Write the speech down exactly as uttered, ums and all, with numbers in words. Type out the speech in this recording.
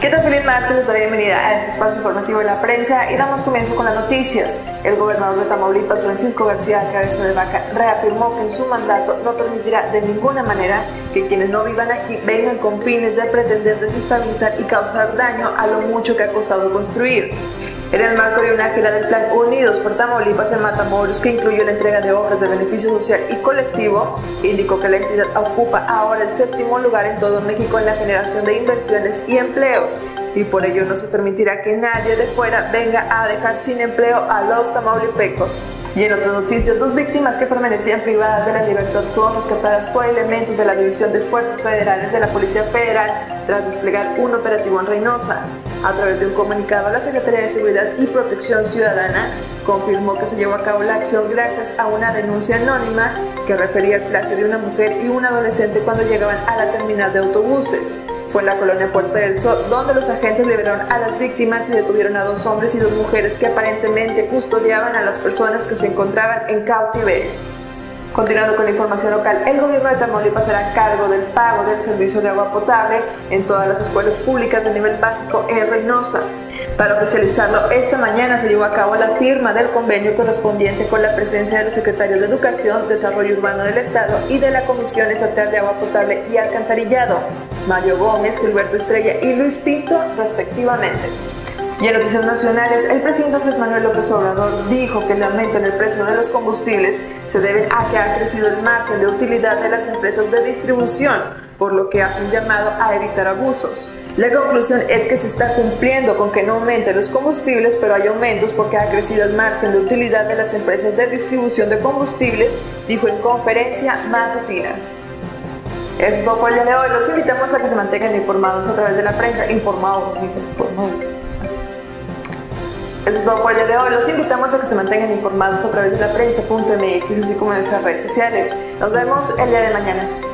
¿Qué tal? Feliz martes, les doy la bienvenida a este espacio informativo de la prensa y damos comienzo con las noticias. El gobernador de Tamaulipas, Francisco García Cabeza de Vaca, reafirmó que en su mandato no permitirá de ninguna manera que quienes no vivan aquí vengan con fines de pretender desestabilizar y causar daño a lo mucho que ha costado construir. En el marco de una gira del Plan Unidos por Tamaulipas en Matamoros, que incluyó la entrega de obras de beneficio social y colectivo, indicó que la entidad ocupa ahora el séptimo lugar en todo México en la generación de inversiones y empleos, y por ello no se permitirá que nadie de fuera venga a dejar sin empleo a los tamaulipecos. Y en otras noticias, dos víctimas que permanecían privadas de la libertad fueron rescatadas por elementos de la División de Fuerzas Federales de la Policía Federal tras desplegar un operativo en Reynosa. A través de un comunicado, la Secretaría de Seguridad y Protección Ciudadana confirmó que se llevó a cabo la acción gracias a una denuncia anónima que refería al plagio de una mujer y un adolescente cuando llegaban a la terminal de autobuses. Fue en la colonia Puerta del Sol donde los agentes liberaron a las víctimas y detuvieron a dos hombres y dos mujeres que aparentemente custodiaban a las personas que se encontraban en cautiverio. Continuando con la información local, el gobierno de Tamaulipas hará cargo del pago del servicio de agua potable en todas las escuelas públicas de nivel básico en Reynosa. Para oficializarlo, esta mañana se llevó a cabo la firma del convenio correspondiente con la presencia de los secretarios de Educación, Desarrollo Urbano del Estado y de la Comisión Estatal de Agua Potable y Alcantarillado, Mario Gómez, Gilberto Estrella y Luis Pinto, respectivamente. Y en noticias nacionales, el presidente Andrés Manuel López Obrador dijo que el aumento en el precio de los combustibles se debe a que ha crecido el margen de utilidad de las empresas de distribución, por lo que hacen llamado a evitar abusos. La conclusión es que se está cumpliendo con que no aumenten los combustibles, pero hay aumentos porque ha crecido el margen de utilidad de las empresas de distribución de combustibles, dijo en conferencia matutina. Eso es todo por el día de hoy. Los invitamos a que se mantengan informados a través de la prensa. Informados, informados. Eso es todo por el día de hoy. Los invitamos a que se mantengan informados a través de la prensa punto m x, así como en nuestras redes sociales. Nos vemos el día de mañana.